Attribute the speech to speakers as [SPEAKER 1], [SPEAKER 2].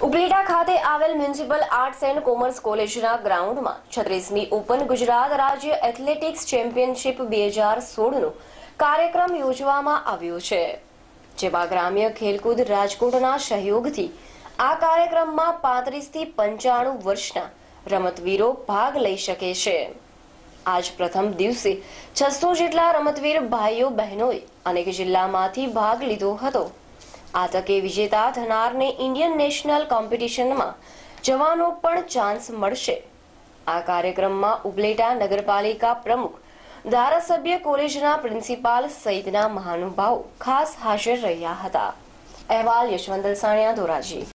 [SPEAKER 1] ઉપલેટા ખાતે આવેલ municipal arts and commerce કોલેજના ગ્રાઉન્ડમાં 36મી ઓપન ગુજરાત રાજ્ય એથ્લેટિક્સ ચેમ્પિયનશિપ 2016નો કાર્યક્રમ યોજવામાં આવ્યો છે, જેમાં ગ્રામ્ય ખેલકૂદ રાજકોટના સહયોગથી આ કાર્યક્રમમાં 35 થી 95 વર્ષના રમતવીરો ભાગ લઈ શકે છે। આજ પ્રથમ દિવસે 600 જેટલા રમતવીર ભાઈઓ બહેનોએ અનેક જિલ્લામાંથી ભાગ લીધો હતો। આ તકે વિજેતા થનારને ઇન્ડિયન નેશનલ કોમ્પિટિશનમાં જવાનો પણ ચાન્સ મળશે। આ કાર્યક્રમમાં ઉપલેટા નગરપાલિકા પ્રમુખ, ધારાસભ્ય, કોલેજના પ્રિન્સિપાલ સહિતના મહાનુભાવો ખાસ હાજર રહ્યા હતા। અહેવાલ યશવંત દલસાણિયા, ધોરાજી।